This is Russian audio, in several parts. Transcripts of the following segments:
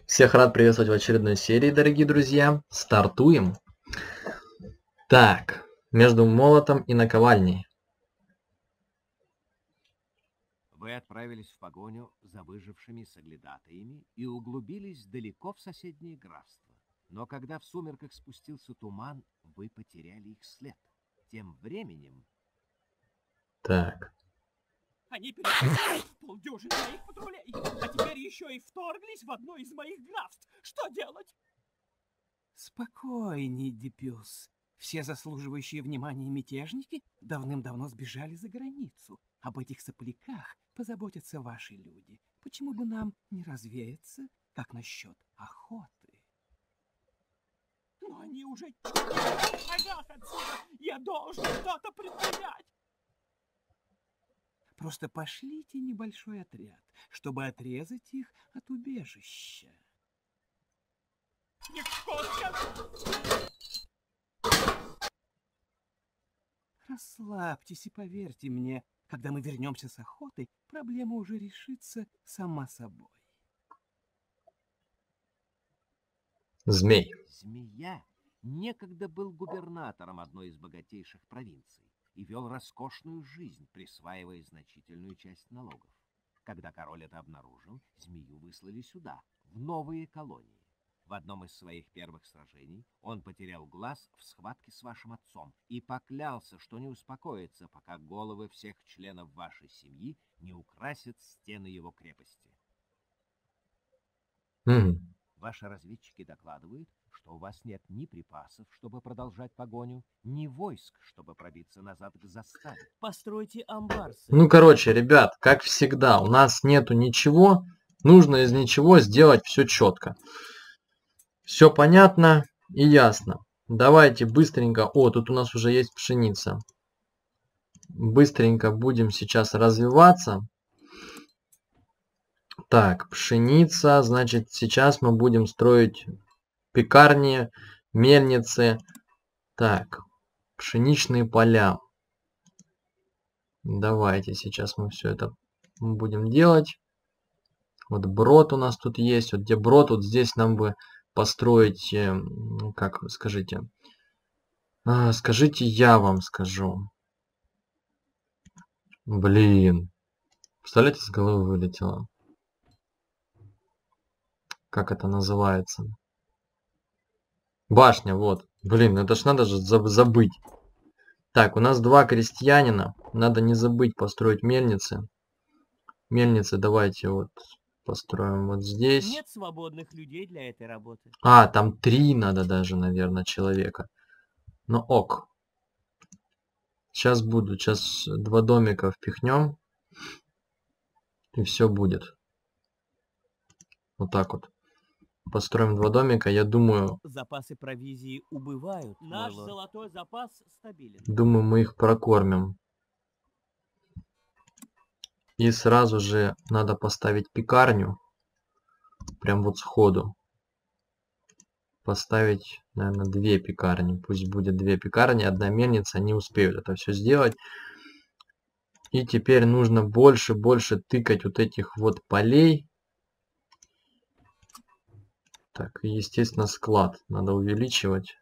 Всех рад приветствовать в очередной серии, дорогие друзья. Стартуем. Так, между молотом и наковальней. Вы отправились в погоню за выжившими соглядатаями и углубились далеко в соседнее графство. Но когда в сумерках спустился туман, вы потеряли их след. Тем временем... Так. Они перехватили полдюжины моих патрулей, а теперь еще и вторглись в одно из моих графств. Что делать? Спокойней, Дипюс. Все заслуживающие внимания мятежники давным-давно сбежали за границу. Об этих сопляках позаботятся ваши люди. Почему бы нам не развеяться, как насчет охоты? Но они уже в шагах отсюда. Я должен что-то предпринять. Просто пошлите небольшой отряд, чтобы отрезать их от убежища. Расслабьтесь и поверьте мне, когда мы вернемся с охоты, проблема уже решится сама собой. Змей. Змея некогда был губернатором одной из богатейших провинций и вел роскошную жизнь, присваивая значительную часть налогов. Когда король это обнаружил, змею выслали сюда, в новые колонии. В одном из своих первых сражений он потерял глаз в схватке с вашим отцом и поклялся, что не успокоится, пока головы всех членов вашей семьи не украсят стены его крепости. Ваши разведчики докладывают, что у вас нет ни припасов, чтобы продолжать погоню, ни войск, чтобы пробиться назад к заставе. Постройте амбар. Ну, короче, ребят, как всегда, у нас нету ничего. Нужно из ничего сделать все четко. Все понятно и ясно. Давайте быстренько... О, тут у нас уже есть пшеница. Быстренько будем сейчас развиваться. Так, пшеница. Значит, сейчас мы будем строить пекарни, мельницы. Так, пшеничные поля. Давайте сейчас мы все это будем делать. Вот брод у нас тут есть. Вот где брод, вот здесь нам бы построить, как скажите, скажите, я вам скажу. Блин, представляете, с головы вылетело. Как это называется? Башня, вот. Блин, это ж надо же забыть. Так, у нас 2 крестьянина. Надо не забыть построить мельницы. Мельницы давайте вот построим вот здесь. Нет свободных людей для этой работы. А, там 3 надо даже, наверное, человека. Ну ок. Сейчас буду. Сейчас 2 домика впихнем. И все будет. Вот так вот. Построим 2 домика. Я думаю... Запасы провизии убывают. Наш золотой запас стабилен. Думаю, мы их прокормим. И сразу же надо поставить пекарню. Прям вот сходу. Поставить, наверное, 2 пекарни. Пусть будет 2 пекарни, 1 мельница. Не успеют это все сделать. И теперь нужно больше тыкать вот этих вот полей. Так, и, естественно, склад надо увеличивать.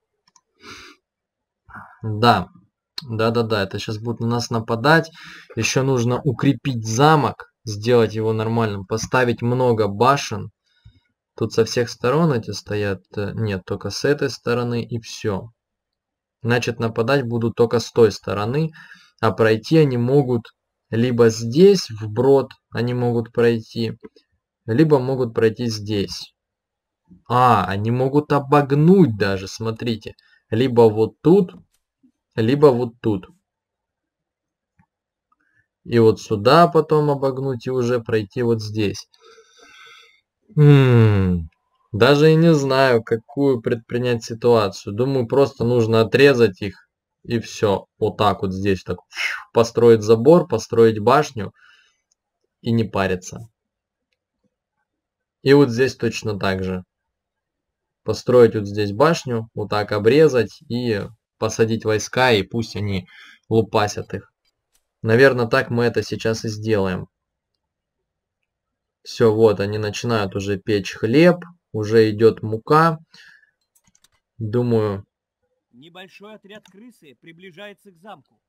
Да. Да-да-да, это сейчас будут на нас нападать. Еще нужно укрепить замок, сделать его нормальным, поставить много башен. Тут со всех сторон эти стоят. Нет, только с этой стороны и все. Значит, нападать будут только с той стороны. А пройти они могут либо здесь, вброд, они могут пройти, либо могут пройти здесь. А, они могут обогнуть даже, смотрите. Либо вот тут, либо вот тут. И вот сюда потом обогнуть и уже пройти вот здесь. Даже и не знаю, какую предпринять ситуацию. Думаю, просто нужно отрезать их и все. Вот так вот здесь так построить забор, построить башню и не париться. И вот здесь точно так же. Построить вот здесь башню, вот так обрезать и посадить войска, и пусть они лупасят их. Наверное, так мы это сейчас и сделаем. Все, вот, они начинают уже печь хлеб. Уже идет мука. Думаю, Небольшой отряд крысы приближается к замку.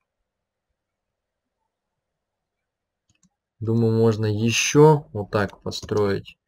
можно еще вот так построить.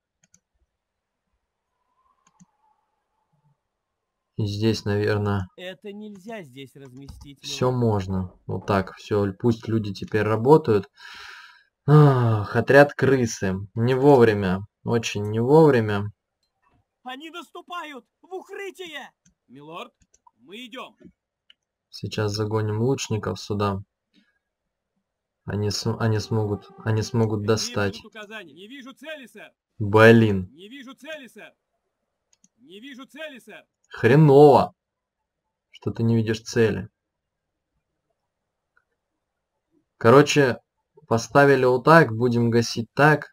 И здесь, наверное, Это нельзя здесь разместить. все милорд. можно. Вот так, все. Пусть люди теперь работают. Ах, отряд крысы. Не вовремя. Очень не вовремя. Они наступают! В укрытие! Милорд, мы идем. Сейчас загоним лучников сюда. Они смогут Какие достать. будут указания? Не вижу цели, сэр. Блин, Не вижу цели, сэр. Не вижу цели, сэр. хреново, что ты не видишь цели. Короче, поставили вот так, будем гасить так.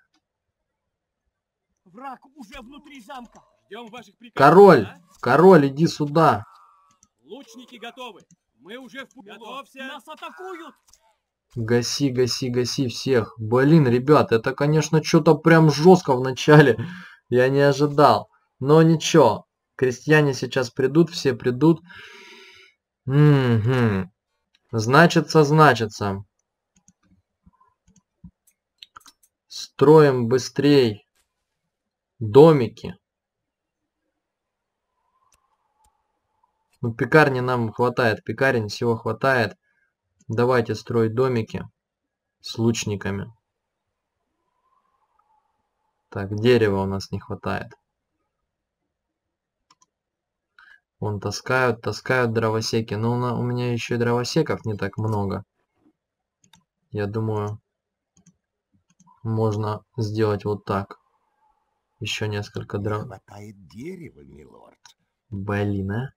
Враг уже внутри замка. Ждем ваших приказов. Король, да? король, иди сюда. Лучники готовы. Мы уже в пути. Готовься. Нас атакуют! Гаси, гаси, гаси всех. Блин, ребят, это, конечно, что-то прям жестко в начале. Я не ожидал. Но ничего. Крестьяне сейчас придут, все придут. Угу. Значится. Строим быстрей домики. Ну, пекарни нам хватает. Пекарень всего хватает. Давайте строить домики с лучниками. Так, дерева у нас не хватает. Вон таскают дровосеки. Но у меня еще и дровосеков не так много. Я думаю, можно сделать вот так. Еще несколько дров. Хватает дерева, милорд. Блин, а.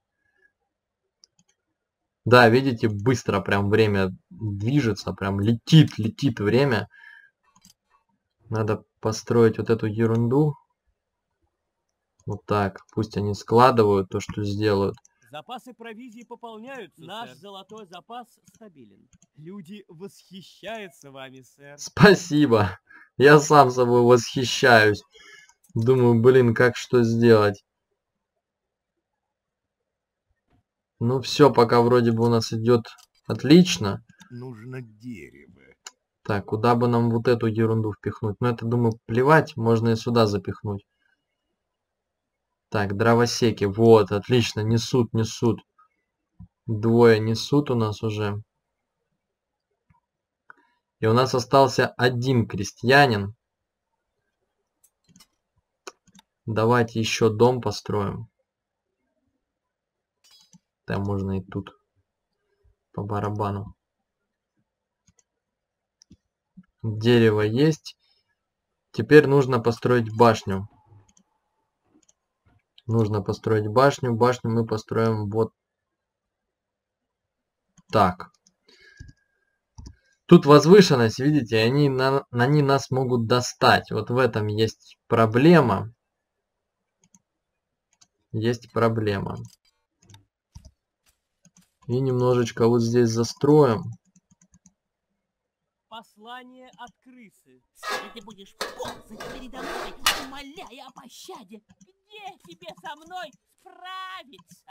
Да, видите, быстро прям время движется, прям летит время. Надо построить вот эту ерунду. Вот так. Пусть они складывают то, что сделают. Запасы провизии пополняются, Наш сэр. золотой запас стабилен. Люди восхищаются вами, сэр. Спасибо. Я сам собой восхищаюсь. Думаю, блин, как что сделать. Ну все, пока вроде бы у нас идет отлично. Нужно дерево. Так, куда бы нам вот эту ерунду впихнуть? Ну это, думаю, плевать, можно и сюда запихнуть. Так, дровосеки, вот, отлично, несут. Двое несут у нас уже. И у нас остался один крестьянин. Давайте еще дом построим. Там можно и тут. По барабану. Дерево есть. Теперь нужно построить башню. Башню мы построим вот так. Тут возвышенность, видите, они нас могут достать. Вот в этом есть проблема. И немножечко вот здесь застроим. Послание от крысы. Скоро ты будешь ползать передо мной, умоляя о пощаде. Где тебе со мной справиться?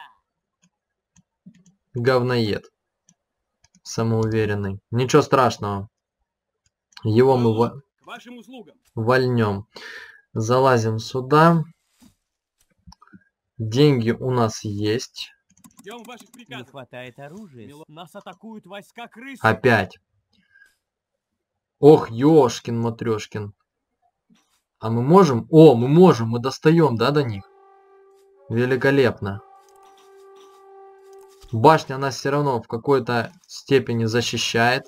Говноед. Самоуверенный. Ничего страшного. Его мы К вашим услугам. вольнем. Залазим сюда. Деньги у нас есть. Ждем ваших Не приказов. хватает оружия. Нас атакуют войска крысы. Опять. Ох, ёшкин-матрёшкин. А мы можем? О, мы можем. Мы достаем, да, до них? Великолепно. Башня нас все равно в какой-то степени защищает.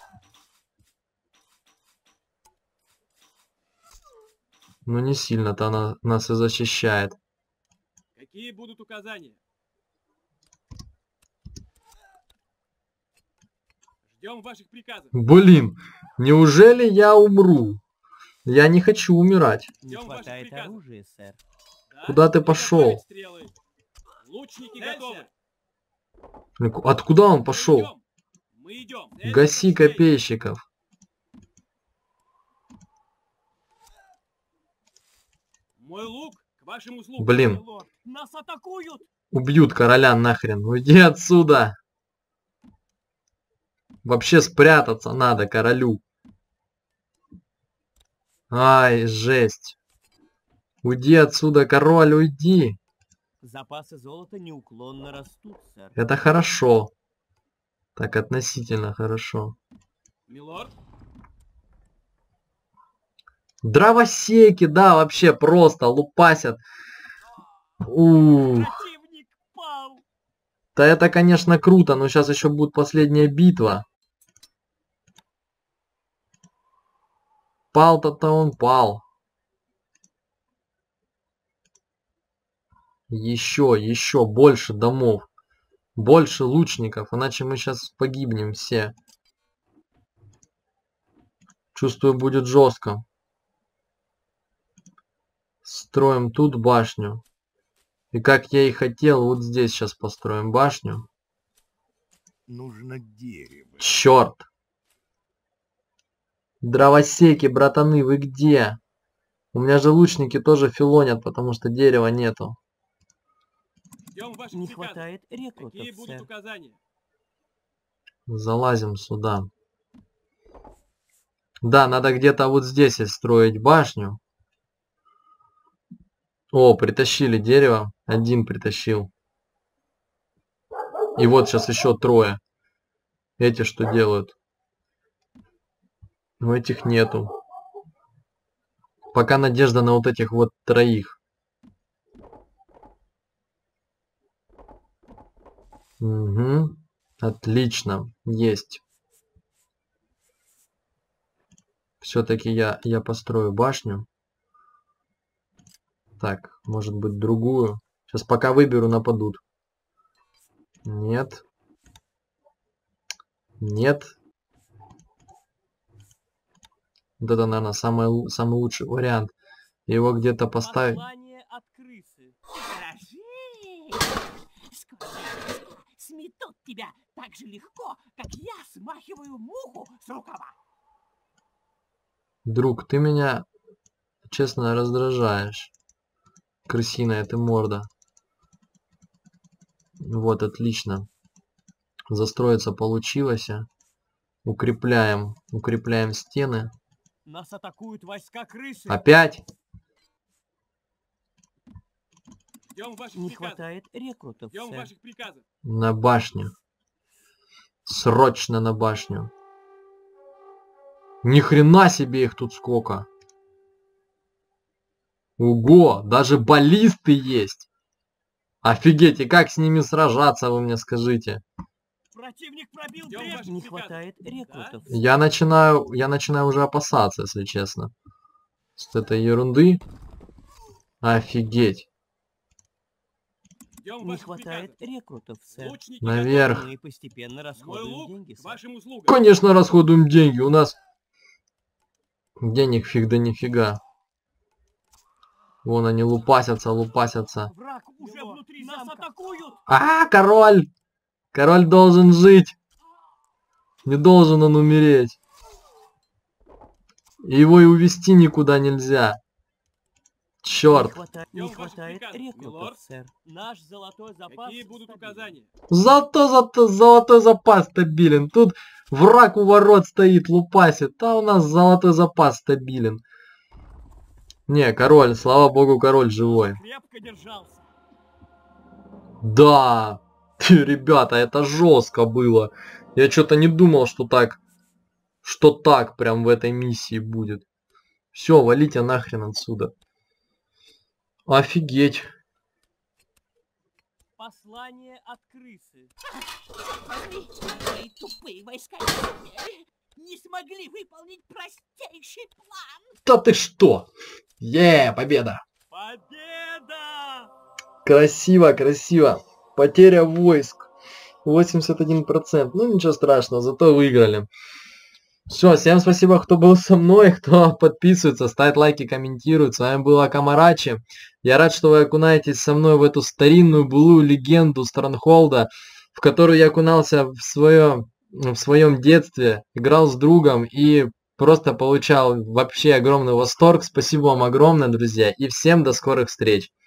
Но не сильно-то она нас и защищает. Какие будут указания? Ждем ваших приказов. Блин, неужели я умру? Я не хочу умирать. Не Ждем ваших хватает приказов. оружия, сэр. Да? Куда ты пошел? Приготовить стрелы. Лучники Дальше. готовы. Откуда он пошел? Мы идем. Гаси копейщиков. Мой лук к вашим услугам. Блин, Милорд. Нас атакуют! убьют короля нахрен. Уйди отсюда. Вообще спрятаться надо королю. Ай, жесть. Уйди отсюда, король, уйди. Запасы золота неуклонно растут, сэр. Это хорошо. Так, относительно хорошо. Милорд, Дровосеки, да, вообще просто лупасят. Ух. противник пал! Да это, конечно, круто, но сейчас еще будет последняя битва. Пал-то он пал. Еще больше домов. Больше лучников, иначе мы сейчас погибнем все. Чувствую, будет жестко. Строим тут башню. И как я и хотел, вот здесь сейчас построим башню. Нужно дерево. Черт! Дровосеки, братаны, вы где? У меня же лучники тоже филонят, потому что дерева нету. Ждем ваших Не приказов. хватает рекрутов, Какие будут сэр. указания? Залазим сюда. Да, надо где-то вот здесь строить башню. О, притащили дерево. Один притащил. И вот сейчас еще трое. Эти что делают? У этих нету. Пока надежда на вот этих вот троих. Угу. Отлично. Есть. Все-таки я построю башню. Так, может быть другую. Сейчас пока выберу, нападут. Нет. Нет. Вот это, наверное, самый лучший вариант. Его где-то поставить. Послание от крысы. Дрожи! Скоро войска сметут тебя так же легко, как я смахиваю муху с рукава. Друг, ты меня, честно, раздражаешь. Крысиная ты морда. Вот, отлично. Застроиться получилось. Укрепляем стены. Нас атакуют войска крысы. Опять? Ждем ваших Не приказов. хватает рекрутов, Ждем сэр. ваших приказов. На башню. Срочно на башню. Ни хрена себе их тут сколько. Ого, даже баллисты есть. Офигеть, и как с ними сражаться, вы мне скажите. Противник пробил Не прежний хватает рекрутов. Я начинаю уже опасаться, если честно. С этой ерунды. Офигеть. Ждем Не ваших хватает приказов. рекрутов, сэр. Лучники Наверх. Мы постепенно готовы. Мой расходуем лук деньги, к сэр. вашим услугам. Конечно, расходуем деньги. У нас денег фиг да нифига. Вон они лупасятся. Враг уже Милорд, внутри нас замка. Атакуют. Король! Король должен жить. Не должен он умереть. И его и увести никуда нельзя. Черт. Не Ждем хватает ваших приказов, рекрутов, милорд. сэр. Наш золотой запас. Какие будут указания? Золотой запас стабилен. Тут враг у ворот стоит, лупасит. А у нас золотой запас стабилен. Не, король, слава богу, король живой. Крепко держался. Да, ребята, это жестко было. Я что-то не думал, что так прям в этой миссии будет. Все, валите нахрен отсюда. Офигеть. Послание от крысы. Твои тупые войска не смогли выполнить простейший план. Да ты что? Победа. Победа! Красиво. Потеря войск. 81%. Ну ничего страшного, зато выиграли. Все, всем спасибо, кто был со мной, кто подписывается, ставит лайки, комментирует. С вами был Акамарачи. Я рад, что вы окунаетесь со мной в эту старинную былую легенду Стронгхолда, в которую я окунался в своем детстве, играл с другом и просто получал вообще огромный восторг. Спасибо вам огромное, друзья. И всем до скорых встреч.